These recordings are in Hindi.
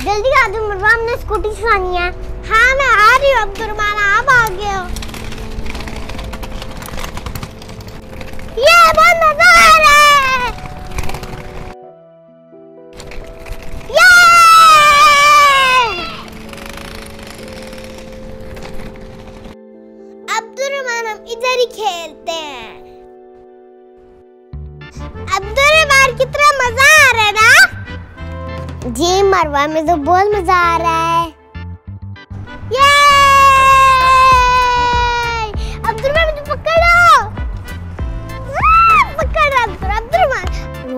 जल्दी आ जाओ मरवा, हमने स्कूटी चलानी है। हाँ मैं आ रही हूँ अब्दुर्रहमान, आप आ गए हो। ये बहुत मजा आ रहा है। ये अब्दुर्रहमान हम इधर ही खेलते हैं। अब्दुर्रहमान कितना मजा आ रहा है ना? जी मरवा, में तो बहुत मजा आ रहा है। ये अब्दुर्रहमान मुझे पकड़ो, पकड़ अब्दुर्रहमान।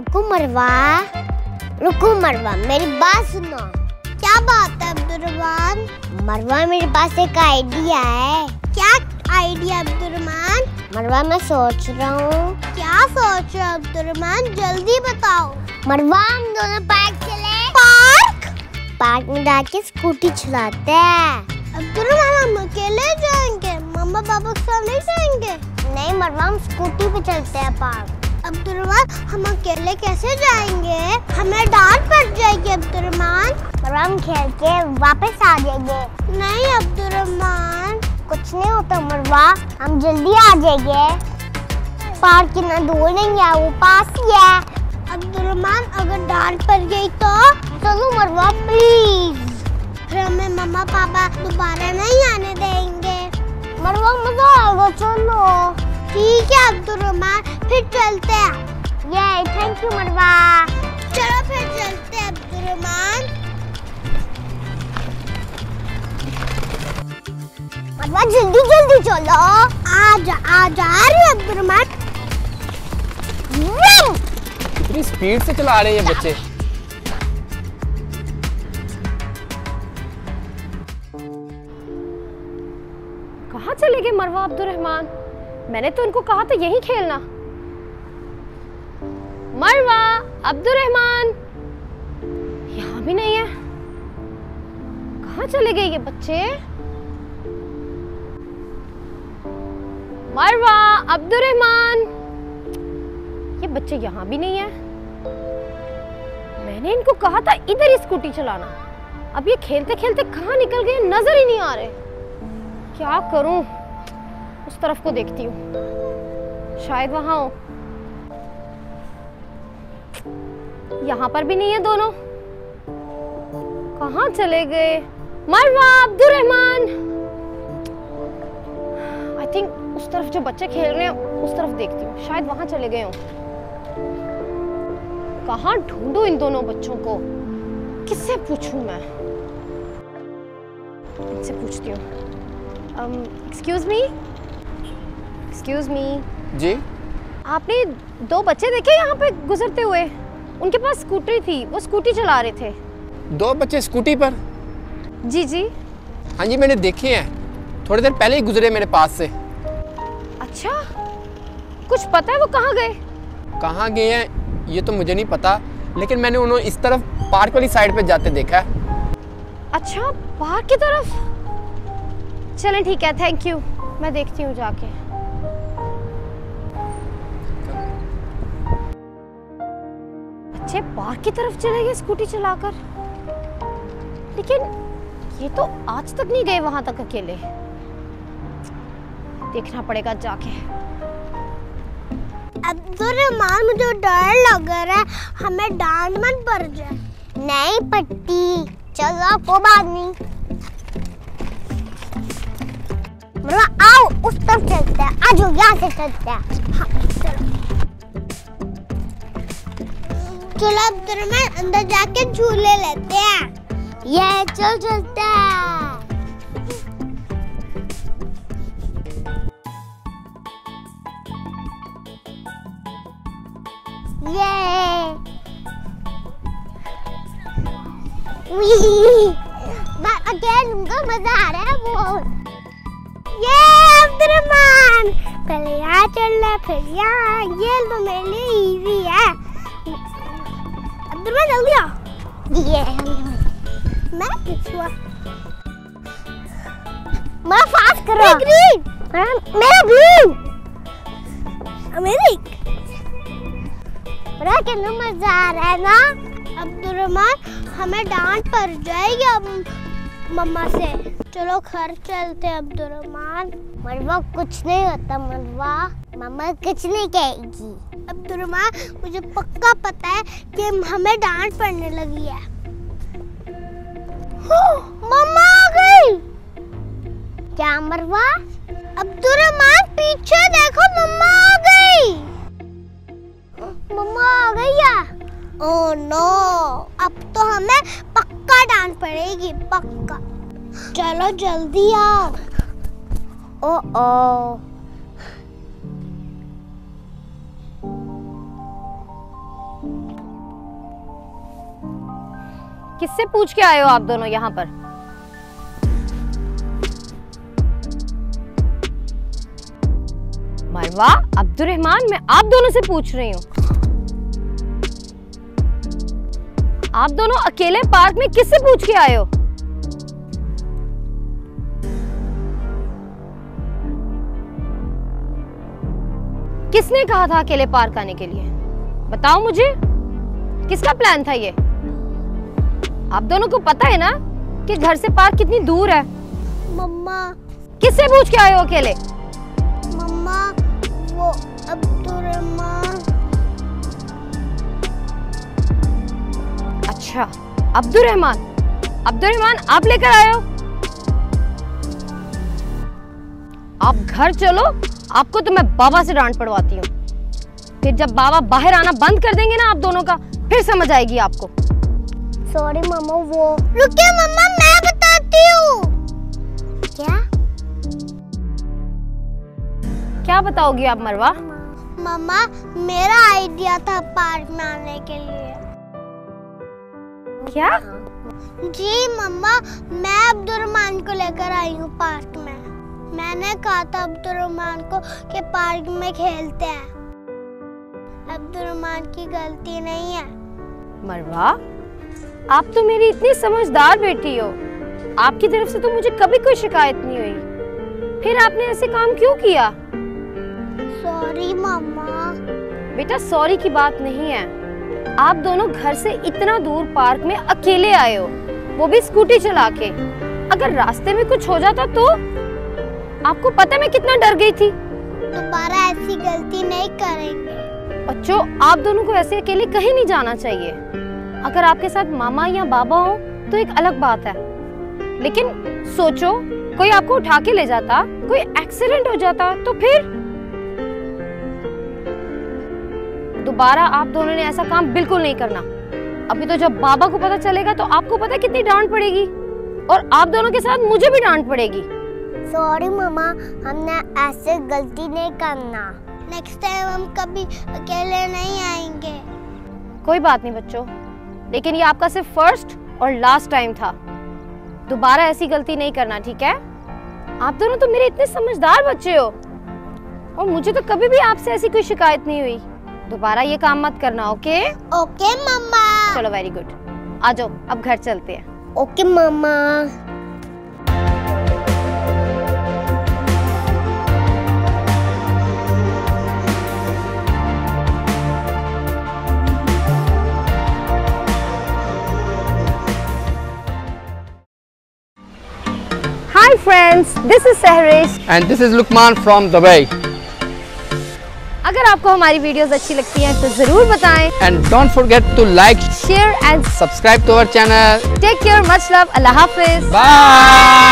रुको मरवा, मेरी बात सुनो। क्या बात है अब्दुर्रहमान? मरवा मेरे पास एक आइडिया है। क्या आइडिया अब्दुर्रहमान? मरवा मैं सोच रहा हूँ। क्या सोच रहे हो अब्दुर्रहमान, जल्दी बताओ। मरवा हम दोनों पार्क चले। पार्क में जाके स्कूटी चलाते हैं। अब्दुर्रहमान हम अकेले जाएंगे, मम्मा पापा के साथ नहीं जाएंगे? नहीं मरवा, हम स्कूटी पे चलते हैं पार्क। अब्दुर्रहमान हम अकेले कैसे जाएंगे? हमें डांट पड़ जाएगी अब्दुर्रहमान। मरवा हम खेल के वापस आ जाएंगे। नहीं अब्दुर्रहमान, कुछ नहीं होता मरवा, हम जल्दी आ जाएंगे। पार्क इतना दूर नहीं है, वो पास ही है। अब्दुर्रहमान अगर डांट पड़ गई तो? चलो मरवा प्लीज, फिर हमें मम्मा पापा दोबारा नहीं आने देंगे। मरवा मजा आएगा, चलो। ठीक है अब्दुर्रहमान, फिर चलते हैं। ये थैंक यू मरवा। चलो फिर चलते हैं अब्दुर्रहमान। मरवा जल्दी जल्दी चलो। आजा रही अब्दुर्रहमान। कितनी स्पीड से चला रहे हैं ये बच्चे। कहाँ चले गए मरवा अब्दुर्रहमान? मैंने तो इनको कहा था यहीं खेलना। मरवा, अब्दुर्रहमान यहाँ भी नहीं है। कहाँ चले गए ये बच्चे? मरवा, अब्दुर्रहमान, ये बच्चे यहाँ भी नहीं है। मैंने इनको कहा था इधर ही स्कूटी चलाना। अब ये खेलते खेलते कहाँ निकल गए, नजर ही नहीं आ रहे। क्या करूं? उस तरफ को देखती हूँ, शायद वहां हो। यहाँ पर भी नहीं है दोनों। कहाँ चले गए? मरवा, अब्दुर्रहमान, आई थिंक उस तरफ जो बच्चे खेल रहे हैं उस तरफ देखती हूँ, शायद वहां चले गए हों। कहाँ ढूंढूं इन दोनों बच्चों को? किससे पूछूं मैं? इनसे पूछती हूँ। एक्सक्यूज मी जी, आपने दो बच्चे देखे यहाँ पे गुजरते हुए? उनके पास स्कूटी थी, वो स्कूटी चला रहे थे। दो बच्चे स्कूटी पर? जी। हाँ जी मैंने देखे हैं, थोड़ी देर पहले ही गुजरे मेरे पास से। अच्छा, कुछ पता है वो कहाँ गए? कहाँ गए हैं ये तो मुझे नहीं पता, लेकिन मैंने उन्हें इस तरफ पार्क वाली साइड पे जाते देखा है। अच्छा, पार्क की तरफ? चलें ठीक है, थैंक यू, मैं देखती हूँ जाके। बच्चे पार्क की तरफ चले गए स्कूटी चलाकर, लेकिन ये तो आज तक नहीं गए वहां तक अकेले। देखना पड़ेगा जाके। अब्दुर्रहमान मुझे डर लग रहा है, हमें डांट मत पड़ जाए। नहीं पट्टी, चलो कोई बात नहीं। आओ उस तरफ चलते हैं, आ जाओ यहाँ से चलते हैं। हाँ चलो अब्दुर्रहमान अंदर जाके झूले लेते हैं। ये चलते हैं। मैं अकेले उनको मजा आ रहा है बहुत। ये अब्दुर्रहमान, पहले यहाँ चलना फिर यहाँ, ये तो मेरे लिए इजी है। अब्दुर्रहमान जल्दी आओ। ये मैं पिछुआ, मैं फास्ट कर रहा हूँ। मेरा ब्लू, मेरी कितना मजा आ रहा है ना। अब्दुर्रहमान हमें डांट पड़ जाएगी अब मम्मा से। चलो घर चलते हैं अब्दुर्रहमान। मरवा कुछ नहीं होता मरवा, मम्मा कुछ नहीं कहेगी। अब्दुर्रहमान मुझे पक्का पता है कि हमें डांट पड़ने लगी है। मम्मा आ गई। क्या मरवा? अब्दुर्रहमान पीछे देखो, मम्मा आ गई। मम्मा आ गई है। ओह नो, अब तो हमें पक्का डांट पड़ेगी, पक्का। चलो जल्दी आओ। ओह किससे पूछ के आए हो आप दोनों यहाँ पर? मरवा, अब्दुर्रहमान, मैं आप दोनों से पूछ रही हूँ। आप दोनों अकेले पार्क में किससे पूछ के आए हो? किसने कहा था अकेले पार्क आने के लिए? बताओ मुझे, किसका प्लान था ये? आप दोनों को पता है ना कि घर से पार्क कितनी दूर है? मम्मा। किससे पूछ के आए हो अकेले? मम्मा वो अब्दुर्रहमान। अच्छा, अब्दुर्रहमान। अब्दुर्रहमान आप लेकर आए हो? आप घर चलो, आपको तो मैं बाबा से डांट पड़वाती हूँ। फिर जब बाबा बाहर आना बंद कर देंगे ना आप दोनों का, फिर समझ आएगी आपको। Sorry mama. वो रुकिए मम्मा, मैं बताती हूँ। क्या बताओगी आप मरवा? मम्मा मेरा आइडिया था पार्क में आने के लिए। क्या? जी मम्मा, मैं अब्दुर्रहमान को लेकर आई हूँ पार्क में। मैंने कहा था अब्दुर्रहमान को कि पार्क में खेलते हैं। अब्दुर्रहमान की गलती नहीं है। मरवा, आप तो मेरी इतनी समझदार बेटी हो, आपकी तरफ से तो मुझे कभी कोई शिकायत नहीं हुई। फिर आपने ऐसे काम क्यों किया? Sorry mama. बेटा सॉरी की बात नहीं है। आप दोनों घर से इतना दूर पार्क में अकेले आए हो, वो भी स्कूटी चला के। अगर रास्ते में कुछ हो जाता तो? आपको पता है मैं कितना डर गई थी। दोबारा ऐसी गलती नहीं करेंगे। बच्चों, आप दोनों को ऐसे अकेले कहीं नहीं जाना चाहिए। अगर आपके साथ मामा या बाबा हो तो एक अलग बात है, लेकिन सोचो कोई आपको उठा के ले जाता, कोई एक्सीडेंट हो जाता तो फिर? दोबारा आप दोनों ने ऐसा काम बिल्कुल नहीं करना। अभी तो जब बाबा को पता चलेगा तो आपको पता है कितनी डांट पड़ेगी, और आप दोनों के साथ मुझे भी डांट पड़ेगी। सॉरी मम्मा, हमने ऐसे गलती नहीं करना। नेक्स्ट टाइम हम कभी अकेले नहीं आएंगे। कोई बात नहीं बच्चों, लेकिन ये आपका सिर्फ फर्स्ट और लास्ट टाइम था। दोबारा ऐसी गलती नहीं करना, ठीक है? आप दोनों तो मेरे इतने समझदार बच्चे हो, और मुझे तो कभी भी आपसे ऐसी कोई शिकायत नहीं हुई। दोबारा ये काम मत करना, ओके? ओके मम्मा। चलो वेरी गुड, आ जाओ अब घर चलते हैं। Okay mama. Hi friends, this is Sehrish and this is Lukman from Dubai. अगर आपको हमारी वीडियोस अच्छी लगती हैं तो जरूर बताएं। And don't forget to like, share and subscribe to our channel. take care, much love, Allah Hafiz. Bye.